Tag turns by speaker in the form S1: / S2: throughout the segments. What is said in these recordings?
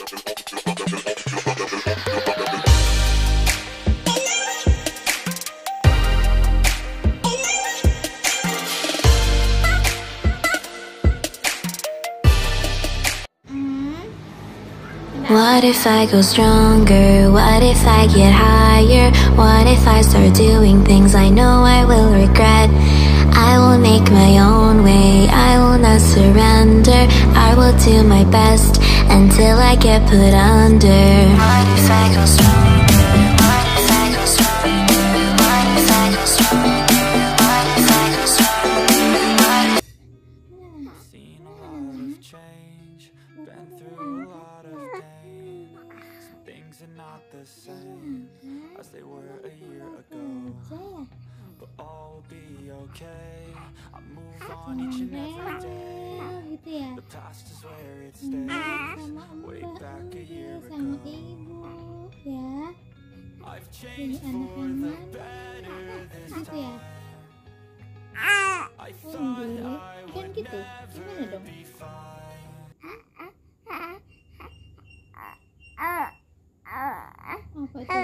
S1: What if I go stronger? What if I get higher? What if I start doing things I know I will regret? I will make my own way, I will not surrender. I will do my best until I get put under. What if I go stronger? What if I go stronger? What if I go stronger? What if I go stronger?
S2: Seen a lot of change, been through a lot of pain. Some things are not the same as they were a year ago, but all will be okay. I move on each and every day. The past is where it stays. Way back a year ago, I've changed for the better this time. I thought I would never be fine.
S3: Apa itu?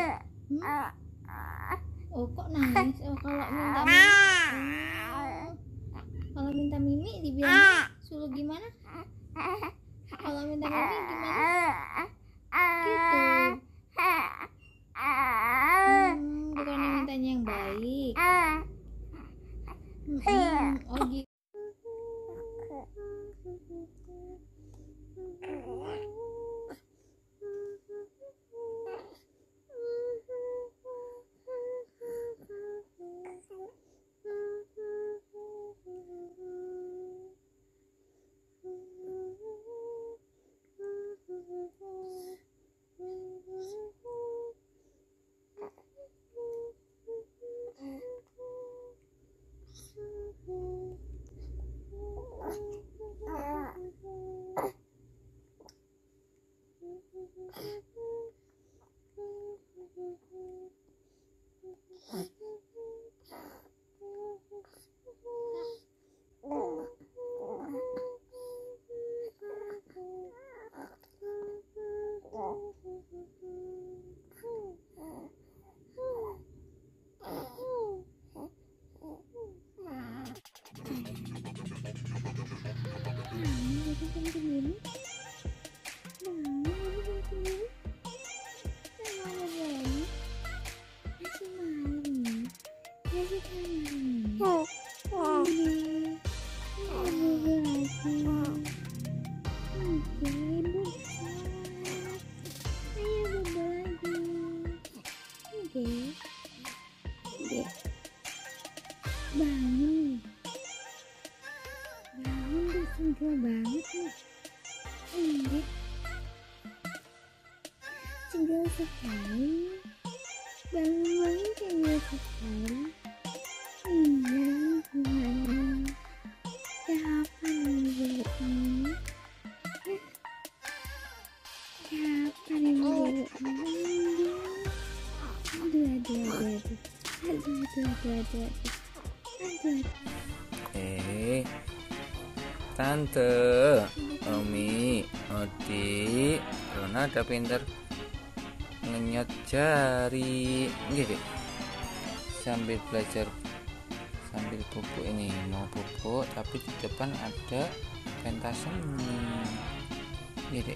S3: Oh, kok nangis? Oh, kalau minta mimi, kalau minta mimi dibilang suruh gimana? Kalau minta mimi gimana? Gitu. Bukan mintanya yang baik. Oh gitu. Bangun deh, senggol banget nih. Senggol sekali. Bangun senggol sekali. Iya, gimana? Kapan nih ini? Kapan ini? Aduh.
S2: Tante, Omi, Odi, Rona ada pinter ngenyot jari, gitu. Sambil belajar, sambil pupuk ini mau pupuk, tapi di depan ada pentas seni, gitu.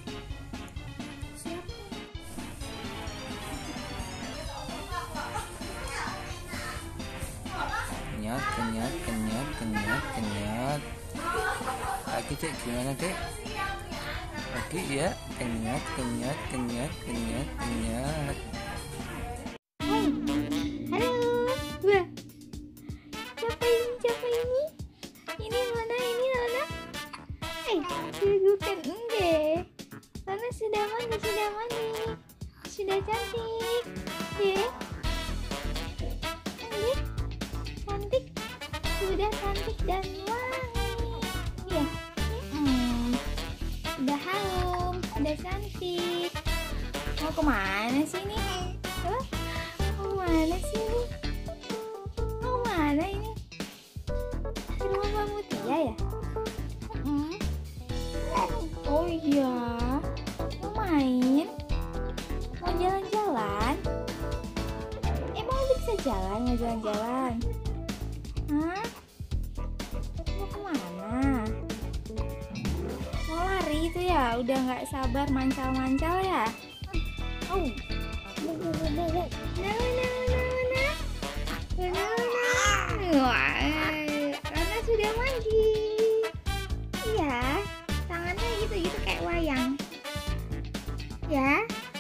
S2: Kenyat. Lagi dek, gimana dek? Lagi ya, kenyat.
S3: Halo, wah, siapa ini? Ini Lona. Bukan enggak. Lona sudah mandi, sudah cantik, dek. Cantik, sudah cantik dan wangi, ya. Sudah harum, sudah cantik. Mau kemana sih ini? Mau mana ini? Ke rumah Mbak Mutia ya? Oh iya. Mau main? Mau jalan-jalan? Emang bisa jalan nggak jalan-jalan? Hah? Mau kemana? Mau lari itu ya? Udah nggak sabar mancal-mancal ya? Oh, Wah, Rana sudah mandi. Iya, tangannya gitu-gitu kayak wayang. Ya,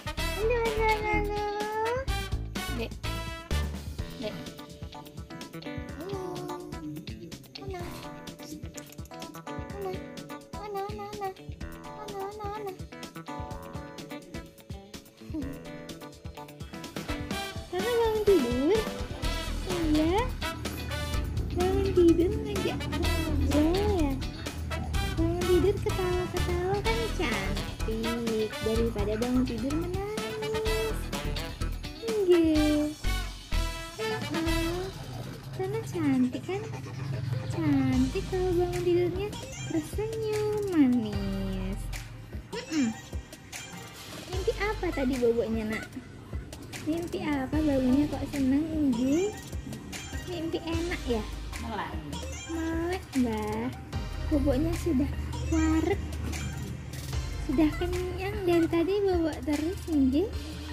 S3: Dek, Dek. Karena bangun tidur. Iya. Bangun tidur ngajak ngobrol ya. Bangun tidur ketawa-ketawa kan cantik daripada bangun tidur menangis. Enggak. Karena cantik kan. Cantik kalau bangun tidurnya tersenyum manis. Mimpi apa tadi boboknya nak? Mimpi apa babunya kok seneng Ingi? Mimpi enak ya? Melek mbah. Boboknya sudah warek. Sudah kenyang dari tadi bobok terus Ingi.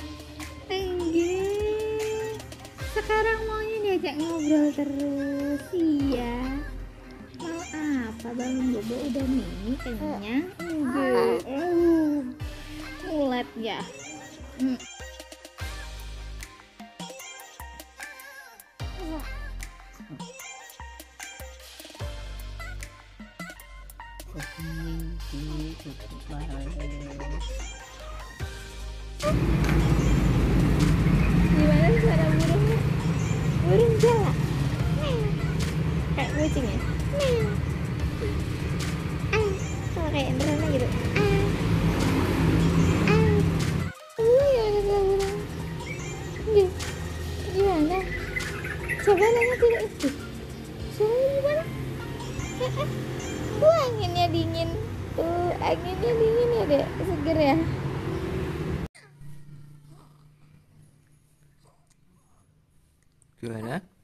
S3: Sekarang maunya diajak ngobrol terus. Iya. Mau apa bangun bobo udah mimi kenyang? Enggak. Ulet ya. Gimana suara burungnya? Burung jala. Kayak kucing ya. Sama kayak Indra gitu. Ya ada burung. Gimana? Coba nanya tidak itu. Suaranya gimana? Anginnya dingin. Tuh, anginnya dingin ya dek. Seger ya.
S4: Gimana?